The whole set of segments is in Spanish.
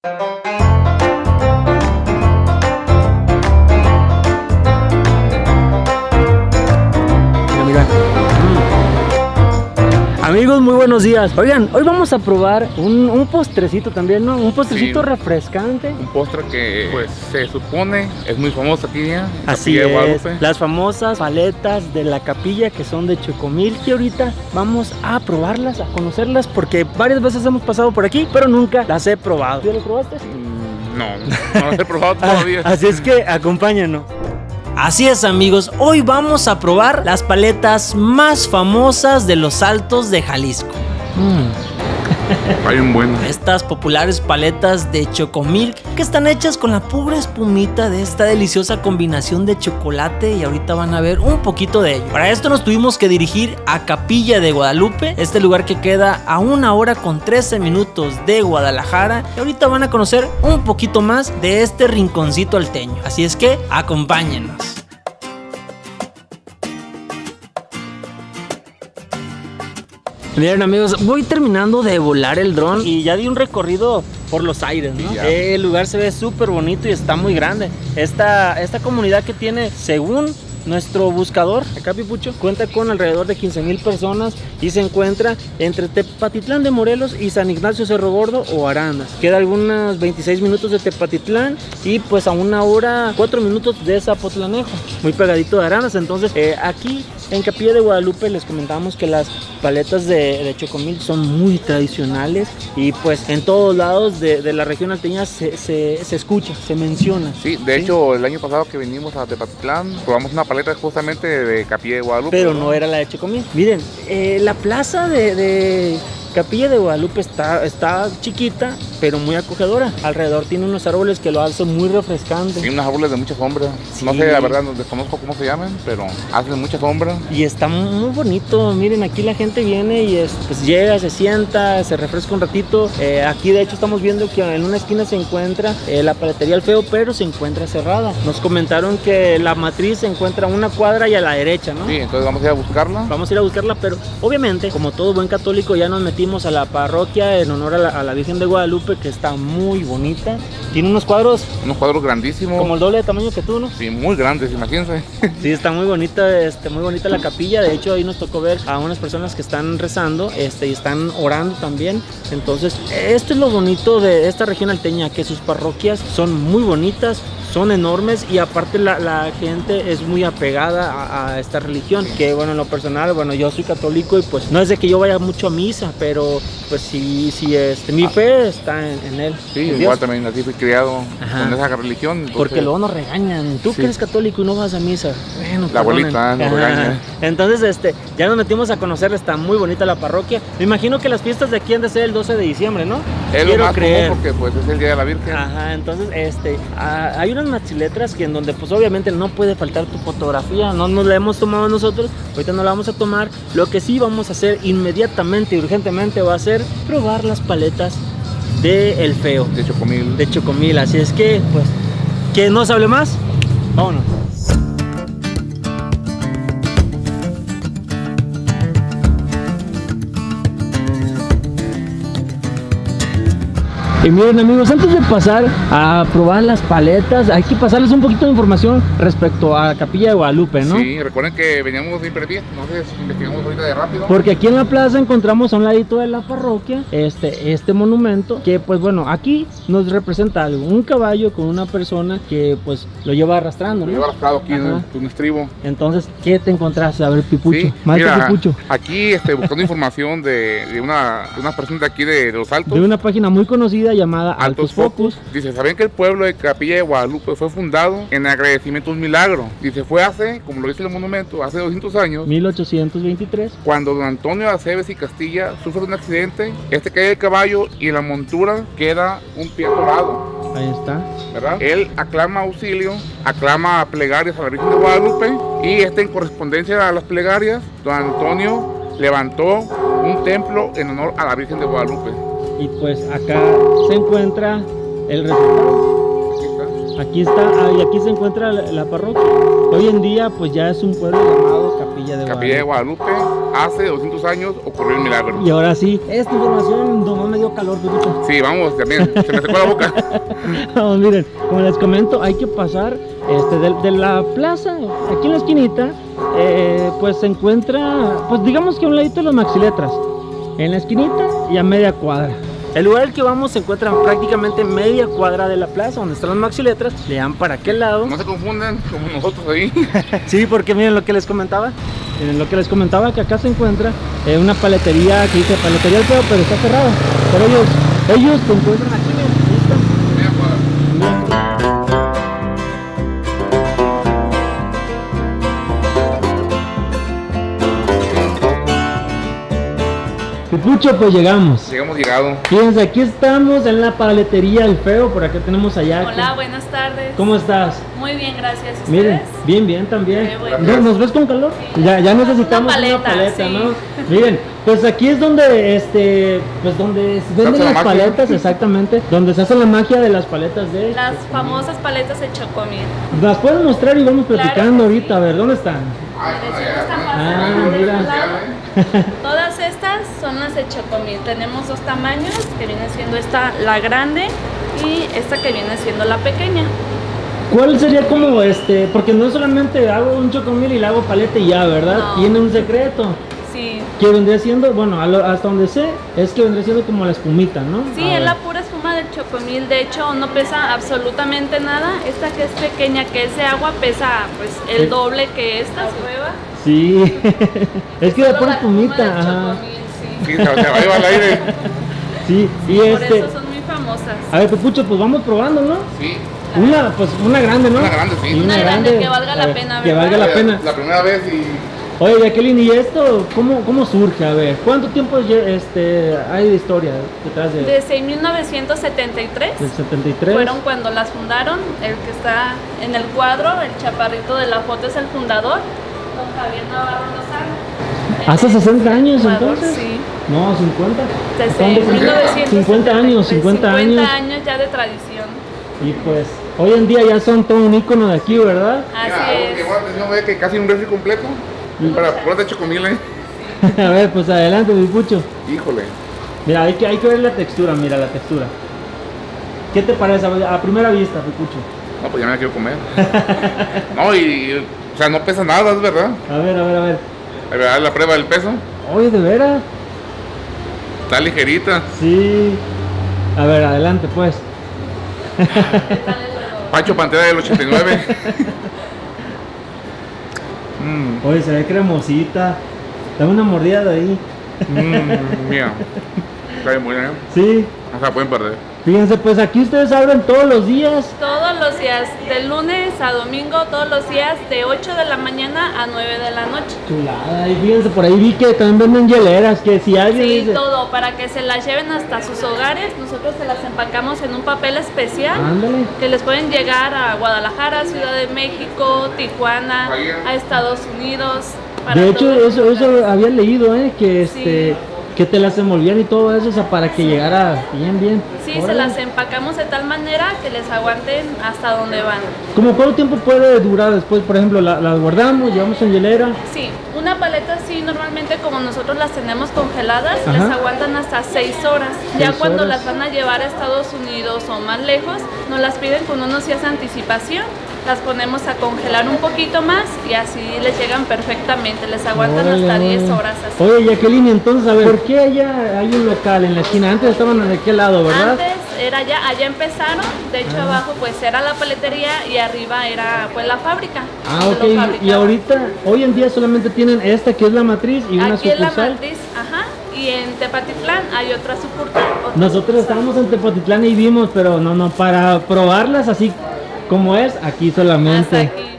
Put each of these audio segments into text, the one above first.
Amigos, muy buenos días. Oigan, hoy vamos a probar un postrecito también, ¿no? Un postrecito refrescante. Un postre que pues se supone es muy famoso aquí en Así Capilla de es, Guadalupe. las famosas paletas de la capilla que son de chocomil, que ahorita vamos a probarlas, a conocerlas, porque varias veces hemos pasado por aquí, pero nunca las he probado. ¿Tú ya las probaste? No las he probado todavía. Así es que acompáñanos. Así es, amigos, hoy vamos a probar las paletas más famosas de los Altos de Jalisco. Hay un buen. Estas populares paletas de chocomilk que están hechas con la pura espumita de esta deliciosa combinación de chocolate, y ahorita van a ver un poquito de ello. Para esto nos tuvimos que dirigir a Capilla de Guadalupe, este lugar que queda a 1 hora con 13 minutos de Guadalajara, y ahorita van a conocer un poquito más de este rinconcito alteño. Así es que acompáñennos. Miren, amigos, voy terminando de volar el dron y ya di un recorrido por los aires, ¿no? El lugar se ve súper bonito y está muy grande. Esta comunidad que tiene, según nuestro buscador, acá Pipucho, cuenta con alrededor de 15,000 personas y se encuentra entre Tepatitlán de Morelos y San Ignacio Cerro Gordo o Arandas. Queda algunos 26 minutos de Tepatitlán y pues a 1 hora 4 minutos de Zapotlanejo, muy pegadito de Arandas. Entonces aquí en Capilla de Guadalupe les comentamos que las paletas de chocomil son muy tradicionales y pues en todos lados de la región alteña se escucha, se menciona. Sí, de hecho el año pasado que vinimos a Tepatitlán probamos una paleta justamente de Capilla de Guadalupe. Pero no era la de chocomil. Miren, la plaza de Capilla de Guadalupe está chiquita, pero muy acogedora. Alrededor tiene unos árboles que lo hacen muy refrescante. Sí, unos árboles de mucha sombra. Sí. No sé, la verdad, no desconozco cómo se llaman, pero hacen mucha sombra. Y está muy bonito. Miren, aquí la gente viene y pues llega, se sienta, se refresca un ratito. Aquí de hecho estamos viendo que en una esquina se encuentra la paletería El Feo, pero se encuentra cerrada. Nos comentaron que la matriz se encuentra a 1 cuadra y a la derecha, ¿no? Sí, entonces vamos a ir a buscarla. Vamos a ir a buscarla, pero obviamente, como todo buen católico, ya nos metimos a la parroquia en honor a la Virgen de Guadalupe, que está muy bonita. Tiene unos cuadros grandísimos. Como el doble de tamaño que tú, ¿no? Sí, muy grandes, imagínense. Sí, está muy bonita, muy bonita la capilla. De hecho, ahí nos tocó ver a unas personas que están rezando, y están orando también. Entonces, esto es lo bonito de esta región alteña, que sus parroquias son muy bonitas, son enormes, y aparte la gente es muy apegada a esta religión, que bueno, en lo personal, bueno, yo soy católico y pues no es de que yo vaya mucho a misa, pero pues sí, mi fe está en él. Sí, en igual Dios. También así fui criado con esa religión. Entonces, porque luego nos regañan, tú que eres católico y no vas a misa. Bueno, la abuelita nos regaña. Entonces ya nos metimos a conocerla, está muy bonita la parroquia. Me imagino que las fiestas de aquí han de ser el 12 de diciembre, ¿no? Es lo más común porque pues es el día de la Virgen. Ajá, entonces hay unas maxiletras que en donde pues obviamente no puede faltar tu fotografía. No nos la hemos tomado nosotros, ahorita no la vamos a tomar. Lo que sí vamos a hacer inmediatamente y urgentemente va a ser probar las paletas de El Feo, de chocomil. Así es que pues que no se hable más, vámonos. Y miren, amigos, antes de pasar a probar las paletas, hay que pasarles un poquito de información respecto a Capilla de Guadalupe, ¿no? Sí, recuerden que veníamos de Imperatriz, entonces investigamos ahorita de rápido. Porque aquí en la plaza encontramos a un ladito de la parroquia este monumento que pues bueno, aquí nos representa algo, un caballo con una persona que pues lo lleva arrastrando, ¿no? Lo lleva arrastrado aquí en un estribo. Entonces, ¿qué te encontraste? A ver, Pipucho, sí, maestro Pipucho. Aquí buscando información de una persona de aquí de Los Altos. De una página muy conocida llamada Altos Focus. Dice, ¿saben que el pueblo de Capilla de Guadalupe fue fundado en agradecimiento a un milagro? Dice, fue hace, como lo dice el monumento, hace 200 años, 1823, cuando don Antonio Aceves y Castilla sufre un accidente, cae del caballo y en la montura queda un pie atorado. Ahí está, ¿verdad? Él aclama auxilio, aclama plegarias a la Virgen de Guadalupe, y en correspondencia a las plegarias, don Antonio levantó un templo en honor a la Virgen de Guadalupe. Y pues acá se encuentra el resultado. Aquí está, y aquí se encuentra la parroquia. Hoy en día pues ya es un pueblo llamado Capilla de Guadalupe. Hace 200 años ocurrió el milagro. Y ahora sí, esta información nomás me dio calor, Pepito. Sí, vamos, también, se me secó la boca. Vamos, miren, como les comento, hay que pasar de la plaza, aquí en la esquinita, pues se encuentra, pues digamos que a un ladito de los Maxiletras, en la esquinita y a media cuadra. El lugar al que vamos se encuentra prácticamente media cuadra de la plaza, donde están los Maxiletras. Le dan para aquel lado. No se confundan como nosotros ahí. Sí, porque miren lo que les comentaba. Miren lo que les comentaba, que acá se encuentra una paletería que dice Paletería El Feo, pero está cerrada. Pero ellos se encuentran aquí, miren, ahí están. Media cuadra. Pucho, pues llegamos. Llegado. Fíjense, aquí estamos en la paletería El Feo, por acá tenemos allá. Hola, buenas tardes. ¿Cómo estás? Muy bien, gracias. ¿Ustedes? Miren, bien también. Bueno. ¿Nos ves con calor? Sí. Ya necesitamos una paleta, sí. ¿no? Miren, pues aquí es donde, pues donde venden las paletas, exactamente, donde se hace la magia de las paletas de... Las famosas paletas de Chocomil. Las pueden mostrar y vamos platicando Claro, ahorita, sí. a ver, ¿dónde están? Mira. Todas estas son las de Chocomil. Tenemos dos tamaños, que viene siendo esta, la grande, y esta que viene siendo la pequeña. ¿Cuál sería como porque no solamente hago un chocomil y le hago paleta y ya, ¿verdad? No. Tiene un secreto. Sí. Que vendría siendo, bueno, hasta donde sé, es que vendría siendo como la espumita, ¿no? Sí, A es ver. la pura espuma del Chocomil. De hecho, no pesa absolutamente nada. Esta que es pequeña, que es de agua, pesa pues el doble que esta. Prueba. Sí, es que la Solo pura la espuma espumita, del ajá. Chocomil, sí. Sí, se va a llevar al aire. Sí, y Por eso son muy famosas. a ver, Pepucho, pues vamos probando, ¿no? Sí. Una grande, ¿no? Una grande, sí. Y Una grande que valga a la ver, pena, que ¿verdad? valga la pena. La primera vez y... Oye, Jacqueline, ¿y esto cómo surge? A ver, ¿cuánto tiempo hay de historia detrás de Desde 1973 del 73? fueron cuando las fundaron. El que está en el cuadro, el chaparrito de la foto, es el fundador, don Javier Navarro Lozano. ¿Hace 60 años Fundador, entonces? Sí. No, 50. Desde ¿Cuánto? 1973. 50 años, 50 años. 50 años ya de tradición. Y pues, hoy en día ya son todo un ícono de aquí, ¿verdad? Así Mira, algo que es. llamó la atención fue que casi un refri completo. Para pura de Chocomil, A ver, pues adelante, mi Pucho. Híjole. Mira, hay que ver la textura, mira la textura. ¿Qué te parece a primera vista, mi Pucho? No, pues ya me la quiero comer. No, o sea, no pesa nada, es verdad. A ver. A ver, la prueba del peso. Oye, ¿de veras? Está ligerita. Sí. A ver, adelante, pues. ¿Qué tal el olor? Pancho Pantera del 89. Oye, se ve cremosita. Dame una mordida de ahí. Mira. Está bien buena, ¿eh? Sí. O sea, pueden perder. Fíjense, pues aquí ustedes abren todos los días. Todos los días, de lunes a domingo, todos los días, de 8 de la mañana a 9 de la noche. Chulada. Y fíjense, por ahí vi que también venden hieleras. Que si alguien Sí, dice... todo, para que se las lleven hasta sus hogares. Nosotros se las empacamos en un papel especial Ándale. que les pueden llegar a Guadalajara, Ciudad de México, Tijuana, Bahía. a Estados Unidos. para De hecho, todos los eso lugares. había leído, que Sí. que te las envolvían y todo eso, o sea, para que llegara bien. Sí, se Órale. las empacamos de tal manera que les aguanten hasta donde van. ¿Cómo cuánto tiempo puede durar después? Por ejemplo, las guardamos, llevamos en hielera. Sí, una paleta así normalmente como nosotros las tenemos congeladas, Ajá. les aguantan hasta 6 horas. Ya 6 cuando horas. las van a llevar a Estados Unidos o más lejos, nos las piden con unos días de anticipación. Las ponemos a congelar un poquito más y así les llegan perfectamente, les aguantan Órale, hasta 10 órale. horas así. Oye, Jacqueline, entonces, a ver, ¿por qué allá hay un local en la esquina? Antes estaban de qué lado, ¿verdad? Antes era allá empezaron, de hecho abajo pues era la paletería y arriba era pues la fábrica. Ah, donde ok. lo Y fabricaban. ahorita, hoy en día solamente tienen esta que es la matriz y una Aquí es la sucursal. matriz, ajá, y en Tepatitlán hay otra sucursal. Nosotros estábamos en Tepatitlán y vimos, pero no, para probarlas así como es, aquí solamente. Hasta aquí, sí.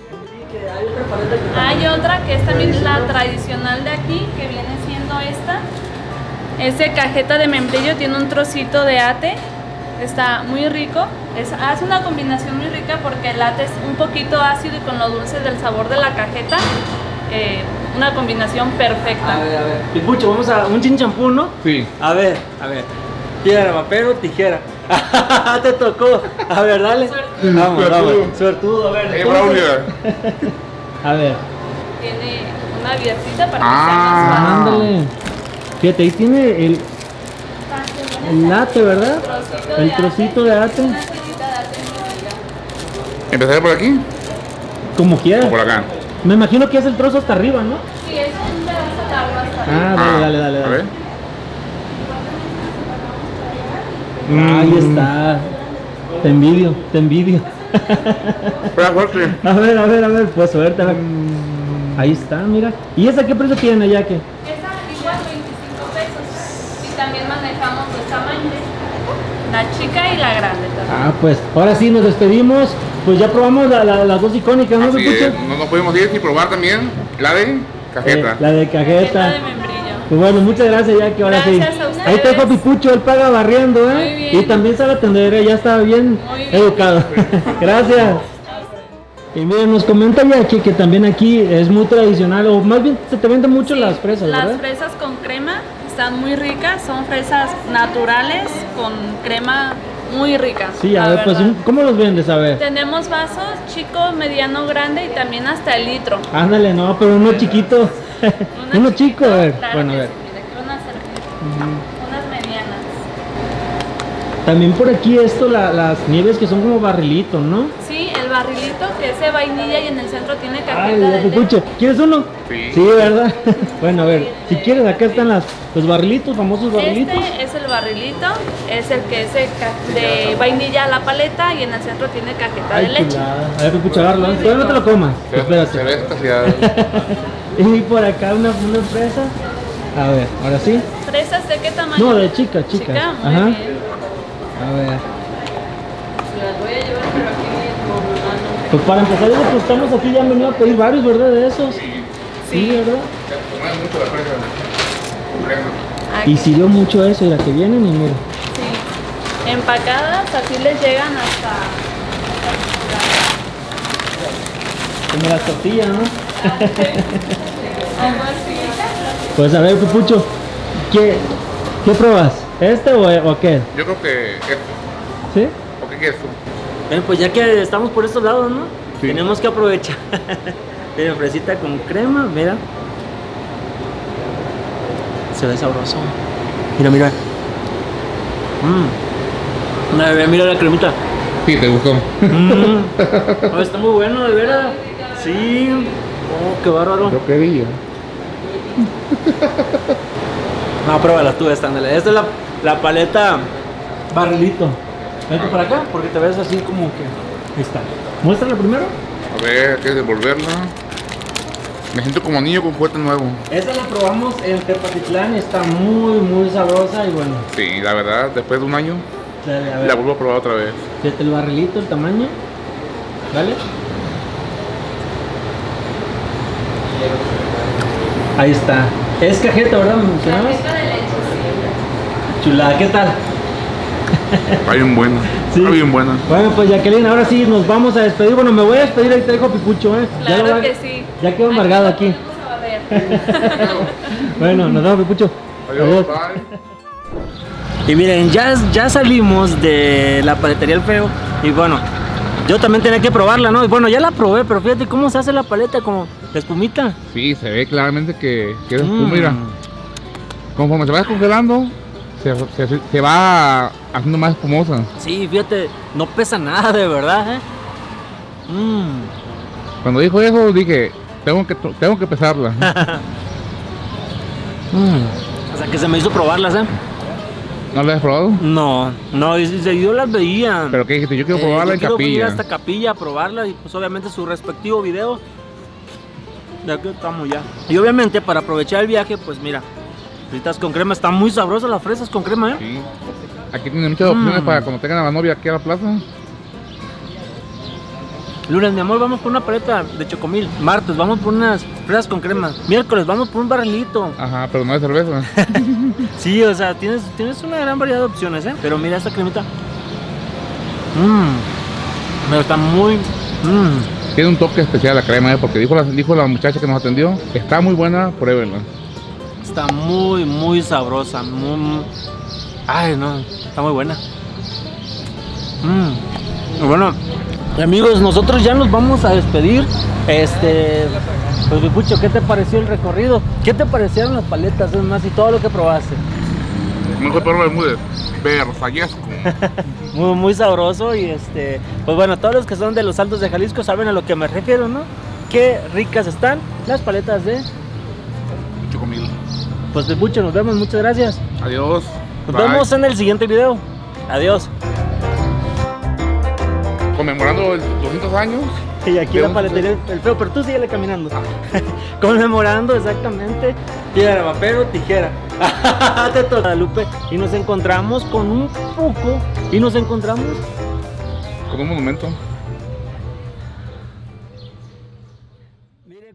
Hay otra que es también la tradicional de aquí, que viene siendo esta. Es de cajeta de membrillo, tiene un trocito de ate. Está muy rico. Hace una combinación muy rica porque el ate es un poquito ácido y con lo dulce del sabor de la cajeta. Una combinación perfecta. A ver. Pipucho, vamos a un chinchampú, ¿no? Sí. A ver. Piedra, papel o tijera. Te tocó. A ver, dale. Suertudo. Vamos. Suertudo. Suertudo, a ver. Braulio. A ver. Tiene una abiertita para que sea más suave. Ándale. Fíjate, ahí tiene el ate, ¿verdad? El trocito de ate. Una tirita de ate muy rica. ¿Empezaré por aquí Como o quieras. por acá? Me imagino que es el trozo hasta arriba, ¿no? Sí, es un pedazo largo hasta arriba. Ah, dale. A ver. Ahí está. Te envidio. Espera, fuerte. A ver, pues suerte. Ahí está, mira. ¿Y esa qué precio tiene, ya que? Esa igual 25 pesos. Y también manejamos dos tamaños. La chica y la grande también. Ah, pues ahora sí nos despedimos. Pues ya probamos las dos icónicas, ¿no, Así Pepucho? es, no nos podemos ir sin probar también la de cajeta. La de Cajeta cajeta. de membrillo. Pues bueno, muchas gracias, ya que ahora Gracias sí. a ustedes. Ahí te dejo Pipucho, él paga barriendo, Muy bien. Y también sabe atender, ya está bien Muy bien. educado. Gracias. Y miren, nos comenta Jackie que también aquí es muy tradicional, o más bien se te venden mucho Sí, las fresas, las ¿verdad? fresas con crema están muy ricas, son fresas naturales con crema muy rica. Sí, a la ver, pues, verdad. ¿cómo los vendes? A ver. Tenemos vasos chico, mediano, grande y también hasta el litro. Ándale, no, pero uno chiquito. Uno chico, a ver. Claro Bueno, a que ver. sí, mira, aquí unas unas medianas. También por aquí las nieves que son como barrilitos, ¿no? Sí, el barrilito que es de vainilla y en el centro tiene cajeta Ay, de ya leche. Pipucho, ¿quieres uno? Sí. Sí, ¿verdad? Bueno, a ver, si quieres, acá están los barrilitos, famosos barrilitos. Este es el barrilito, es el que es de vainilla a la paleta y en el centro tiene cajeta de Ay, leche. chulada. A ver, Pipucho, agarrarlo. Todavía no te lo comas. Se ve Espérate. escaseado. Y por acá una fresa. A ver, ahora sí. ¿Fresas de qué tamaño? No, de chica. Chica, muy Ajá. bien. A ver. Las voy a llevar, pero aquí no. Pues para empezar, pues estamos aquí, ya han venido a pedir varios, ¿verdad? De esos. Sí, ¿verdad? Comen mucho la fresa. Crema. Aquí. Y sirvió mucho eso, y la que vienen y mira. Sí. Empacadas, así les llegan hasta Como las tortillas, ¿no? algo así. Pues a ver, Pipucho, ¿qué pruebas? ¿Este o qué? Yo creo que esto. ¿Sí? ¿O qué quieres tú? Bueno, pues ya que estamos por estos lados, ¿no? Sí. Tenemos que aprovechar. Miren, fresita con crema, mira. Se ve sabroso. Mira. Mira la cremita. Sí, te gustó. Oh, está muy bueno, de veras. Sí. Oh, qué bárbaro. Yo quería. No, pruébala tú esta, ándale. Esta es la paleta barrilito. Vente para acá, porque te ves así como que... Ahí está. Muéstrala primero. A ver, hay que devolverla. Me siento como niño con juguete nuevo. Esta la probamos en Tepatitlán, está muy sabrosa y bueno. Sí, la verdad, después de un año, Dale, a la ver. vuelvo a probar otra vez. Fíjate el barrilito, el tamaño. ¿Vale? Ahí está. Es cajeta, ¿verdad? ¿Me mencionabas? Cajeta de leche, sí. Chulada, ¿qué tal? Está bien buena. Sí. Está bien buena. Bueno, pues Jacqueline, ahora sí nos vamos a despedir. Bueno, me voy a despedir, ahí te dejo Pipucho, ¿eh? Claro lo va- que sí. Ya quedó embargado aquí. Lo podemos barrer. Bueno, nos vemos, Pipucho. Adiós, bye. Y miren, ya salimos de la paletería El Feo. Y bueno, yo también tenía que probarla, ¿no? Y bueno, ya la probé, pero fíjate cómo se hace la paleta, como la espumita. Sí, se ve claramente que es espuma, mira. Conforme se va descongelando, se va haciendo más espumosa. Sí, fíjate, no pesa nada de verdad, ¿eh? Cuando dijo eso, dije, tengo que pesarla. O sea, que se me hizo probarlas, ¿eh? ¿No la has probado? No, y yo las veía. Pero qué dijiste, yo quiero probarla yo en quiero ir Capilla. hasta Capilla a probarla y pues obviamente su respectivo video. Ya que estamos ya. Y obviamente para aprovechar el viaje, pues mira, fritas con crema, están muy sabrosas las fresas con crema, ¿eh? Sí. Aquí tienen muchas opciones para cuando tengan a la novia aquí a la plaza. Lunes, mi amor, vamos por una paleta de chocomil. Martes, vamos por unas fresas con crema. Miércoles, vamos por un barrilito. Ajá, pero no de cerveza. Sí, o sea, tienes una gran variedad de opciones, ¿eh? Pero mira esta cremita. Pero está muy... Tiene un toque especial la crema, porque dijo la muchacha que nos atendió, está muy buena, pruébenla. Está muy sabrosa. Ay, no, está muy buena. Bueno, amigos, nosotros ya nos vamos a despedir. Pues Bicucho, ¿qué te pareció el recorrido? ¿Qué te parecieron las paletas, es más, y todo lo que probaste? Mejor perro Bermúdez, versallesco. Muy, muy sabroso y pues bueno, todos los que son de los Altos de Jalisco saben a lo que me refiero, ¿no? Qué ricas están las paletas de Chocomil. Pues Bicucho, nos vemos, muchas gracias. Adiós. Nos vemos en el siguiente video. Adiós. Conmemorando los 200 años. Y aquí la paletería El Feo, pero tú síguele caminando. Conmemorando exactamente. Piedra, papel o tijera. Te toca, Guadalupe. Y nos encontramos con un poco. Y nos encontramos Con un monumento.